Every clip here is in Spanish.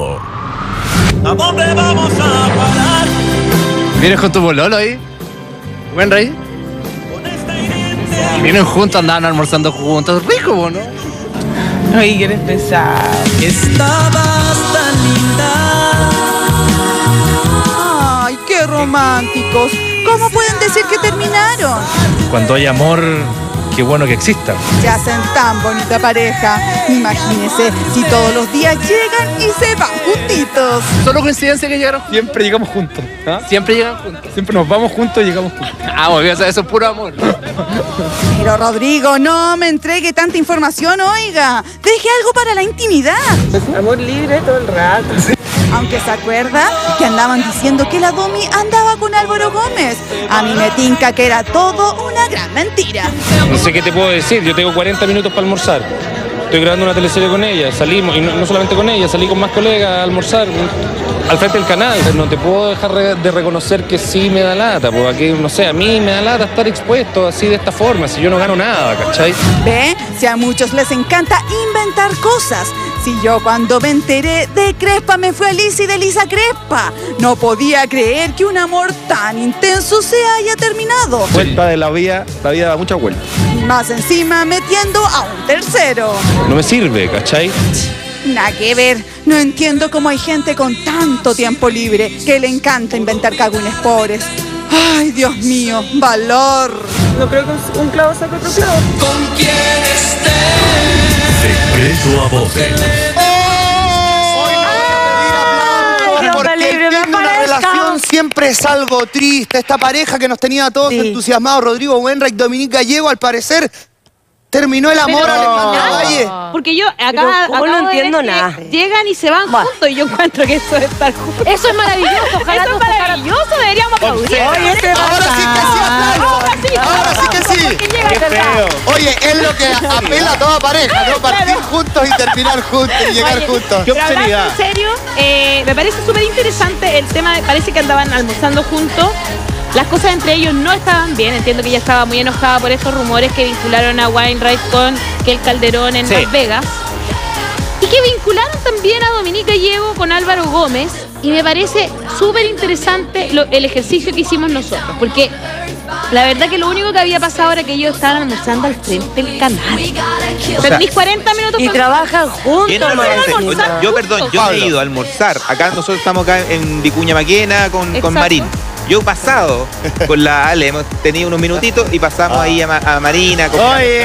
¿A dónde vamos a parar? ¿Vienes con tu pololo ahí? ¿Buen rey? Y vienen juntos, andaban almorzando juntos. Rico, ¿no? Ay, qué eres pesado. Estabas tan linda. Ay, qué románticos. ¿Cómo pueden decir que terminaron? Cuando hay amor, qué bueno que exista. Se hacen tan bonita pareja. Imagínense si todos los días llegan y se van juntitos. Solo coincidencia que llegaron juntos. Siempre llegamos juntos. ¿Ah? Siempre llegan juntos. Siempre nos vamos juntos y llegamos juntos. Ah, muy bien, eso es puro amor. Pero Rodrigo, no me entregue tanta información, oiga. Deje algo para la intimidad. Amor libre todo el rato. Aunque se acuerda que andaban diciendo que la Domi andaba con Álvaro Gómez. A mí me tinca que era todo una gran mentira. No sé qué te puedo decir, yo tengo 40 minutos para almorzar. Estoy grabando una teleserie con ella, salimos, y no solamente con ella, salí con más colegas a almorzar al frente del canal. No te puedo dejar de reconocer que sí me da lata, porque aquí, no sé, a mí me da lata estar expuesto así de esta forma, si yo no gano nada, ¿cachai? ¿Ve? Si a muchos les encanta inventar cosas. Si yo cuando me enteré de Crespa me fui a Lizzy de Lisa Crespa. No podía creer que un amor tan intenso se haya terminado. Vuelta de la vida da mucha vuelta. Y más encima metiendo a un tercero. No me sirve, ¿cachai? Nada que ver. No entiendo cómo hay gente con tanto tiempo libre que le encanta inventar cagüines pobres. Ay, Dios mío, valor. No creo que un clavo saque otro clavo. ¿Con quién estés? Secreto a voces. Porque el fin de una relación siempre es algo triste. Esta pareja que nos tenía a todos entusiasmados, Rodrigo Buenrich, Dominique Gallego, al parecer terminó el amor a Alejandra Valle. Porque yo acá no entiendo nada. Llegan y se van juntos y yo encuentro que eso de estar juntos. Eso es maravilloso. Ojalá eso es maravilloso, deberíamos aplaudir. Oye, ahora sí que sí aplaudo. Ahora sí que sí. Qué feo. Oye, es lo que apela a toda pareja, ¿no? Partir juntos y terminar juntos y llegar juntos. Pero hablando en serio, me parece súper interesante el tema. Parece que andaban almorzando juntos. Las cosas entre ellos no estaban bien. Entiendo que ella estaba muy enojada por estos rumores que vincularon a Wainwright con Kel Calderón en Las Vegas. Y que vincularon también a Dominique Gallego con Álvaro Gómez. Y me parece súper interesante el ejercicio que hicimos nosotros. Porque la verdad que lo único que había pasado era que ellos estaban almorzando al frente del canal. O sea, mis 40 minutos... Y trabajan juntos. Yo he ido a almorzar. Acá nosotros estamos acá en Vicuña Maquena con Marín. Yo he pasado con la Ale, hemos tenido unos minutitos y pasamos ahí a Marina. Oye.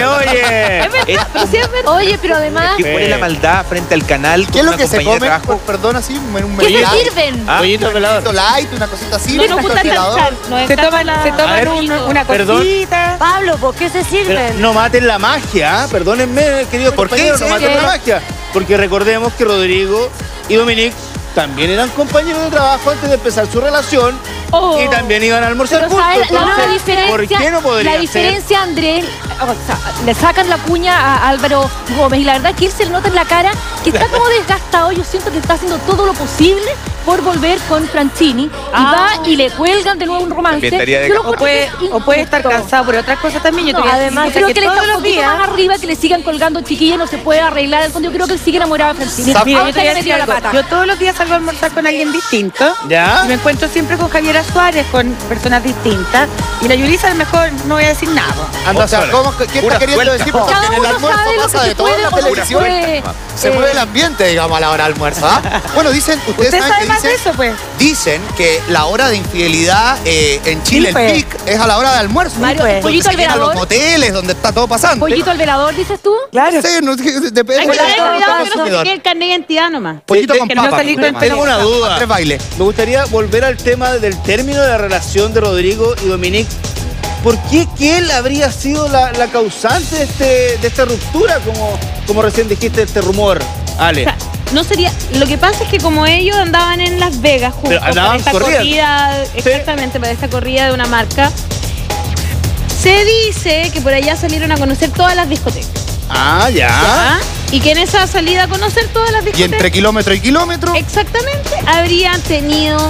Oye, pero además... ¿Cuál es la maldad frente al canal? ¿Qué es lo que se come? Perdón, así, un ¿qué se sirven? Pollito velador. Light, una cosita así. No nos gusta tanchar. Se toman una cosita. Pablo, ¿por qué se sirven? No maten la magia, perdónenme, queridos compañeros, no maten la magia. Porque recordemos que Rodrigo y Dominique también eran compañeros de trabajo antes de empezar su relación y también iban a almorzar pero juntos. ¿sabes? La diferencia, ¿por qué no podría la diferencia, Andrés, o sea, le sacan la cuña a Álvaro Gómez y la verdad que él se le nota en la cara que está como desgastado. Yo siento que está haciendo todo lo posible por volver con Franchini y va y le cuelgan de nuevo un romance. O puede estar cansado por otras cosas también. Yo además, creo que le está todos los días más arriba que le sigan colgando chiquillas, no se puede arreglar. Al fondo, yo creo que él sigue enamorado de Franchini. Mira, yo te voy a decir algo. Yo todos los días salgo a almorzar con alguien distinto. ¿Ya? Y me encuentro siempre con Javiera Suárez, con personas distintas. Y la Yulisa a lo mejor no voy a decir nada. O sea, ¿qué está queriendo decir? Porque en el almuerzo pasa de todo en la televisión. Se mueve el ambiente, digamos, a la hora del almuerzo. Bueno, dicen, ustedes saben más de eso, pues. Dicen que la hora de infidelidad en Chile, el pic, es a la hora de almuerzo. Mario, Pollito al a los velador. moteles donde está todo pasando. Pollito al velador, dices tú. Claro. Sí, no, depende. Hay que tener cuidado que no se quede el carnet de identidad nomás. Pollito con que no papa. salí con Tengo una duda. 3 bailes. Me gustaría volver al tema del término de la relación de Rodrigo y Dominique. ¿Por qué él habría sido la causante de esta ruptura, como recién dijiste, este rumor, Ale? O sea, no sería... Lo que pasa es que como ellos andaban en Las Vegas juntos para esta corrida, exactamente, para esta corrida de una marca, se dice que por allá salieron a conocer todas las discotecas. Ah, ya. Y que en esa salida a conocer todas las discotecas... Y entre kilómetro y kilómetro... Exactamente, habrían tenido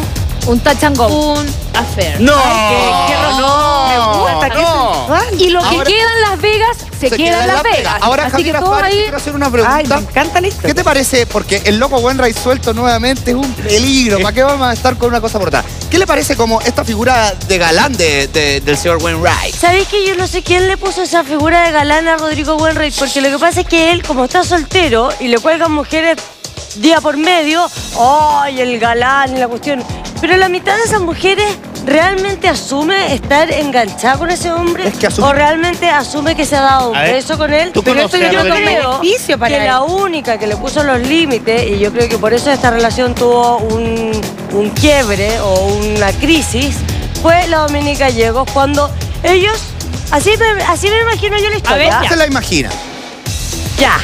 Un touch and go. Un affair. No, Me gusta, qué sensual. Y lo que Ahora- queda en Las Vegas se queda en Las Vegas. Ahora, Así que Javiera todos Suárez, ahí. quiero hacer una pregunta. Ay, me encanta la historia. ¿Qué te parece? Porque el loco Wainwright suelto nuevamente es un peligro. ¿Para qué vamos a estar con una cosa portada? ¿Qué le parece como esta figura de galán del señor Wainwright? ¿Sabéis que yo no sé quién le puso esa figura de galán a Rodrigo Wainwright? Porque lo que pasa es que él, como está soltero y le cuelgan mujeres día por medio, ¡ay, el galán y la cuestión! Pero la mitad de esas mujeres realmente asume estar enganchada con ese hombre, Es que asume. o realmente asume que se ha dado un A ver, beso con él. ¿tú Pero conoces esto a yo Rodrigo? creo Beneficio para que él. la única que le puso los límites, y yo creo que por eso esta relación tuvo un quiebre o una crisis, fue la Dominica Gallegos, cuando ellos, así me imagino yo la historia. ¿Qué se la imagina? Ya.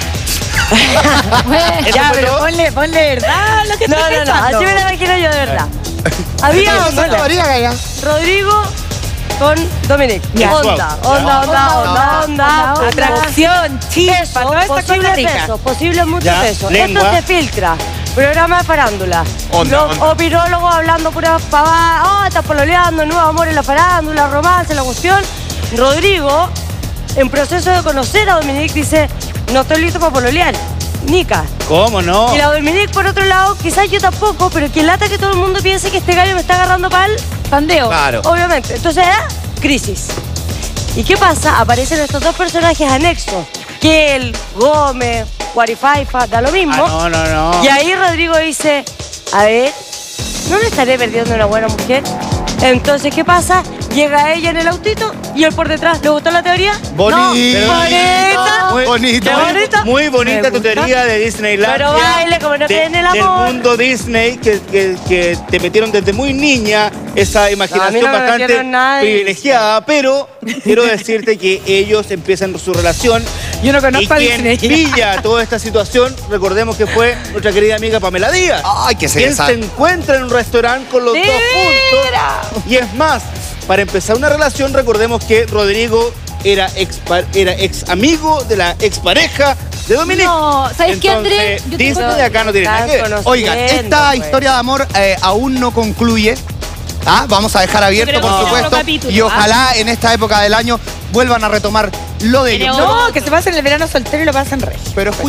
Ya, pero ponle verdad lo que No, estoy no, no, pensando. así me la imagino yo de verdad. Había ¿Qué se lo haría, Gaya? Rodrigo con Dominic. Ya. Onda. Atracción, chispa, toda esta Posible cosa rica. peso, posible mucho Ya, peso. lengua. Esto se filtra. Programa de farándula. Onda, Los onda. opinólogos hablando pura pavada. Oh, estás pololeando, nuevo amor en la farándula, romance, la cuestión. Rodrigo, en proceso de conocer a Dominic, dice, no estoy listo para pololear. Nica. ¿Cómo no? Y la Dominic, por otro lado, quizás yo tampoco, pero que lata que todo el mundo piense que este gallo me está agarrando pa'l pandeo. Claro. Obviamente. Entonces, crisis. ¿Y qué pasa? Aparecen estos dos personajes anexos. Kiel, Gómez, Guarifaifa, da lo mismo. No. Y ahí Rodrigo dice, a ver, ¿no le estaré perdiendo una buena mujer? Entonces, ¿qué pasa? Llega ella en el autito y él por detrás. ¿Le gustó la teoría? Bonito. No. Bonita. Muy Bonito. Qué bonita. Muy bonita Me tu gusta. teoría de Disneyland. Pero baile como no creen en el Del amor. mundo Disney que te metieron desde muy niña esa imaginación No, a mí no me bastante metieron nada de privilegiada. Pero quiero decirte que ellos empiezan su relación. Yo no Y conozco a quien Disney. pilla toda esta situación, recordemos que fue nuestra querida amiga Pamela Díaz. Ay, que se Quien desa- se encuentra en un restaurante con los dos juntos. Y es más, para empezar una relación, recordemos que Rodrigo era ex amigo de la expareja de Dominic. No, ¿sabes qué, André? Entonces, Yo tengo- Disney de acá no tiene nada que ver. Oigan, esta historia de amor aún no concluye. Vamos a dejar abierto, creo por que supuesto. otro capítulo, Y ojalá en esta época del año vuelvan a retomar lo de ellos. No, que se pasen el verano soltero y lo pasen re. Pero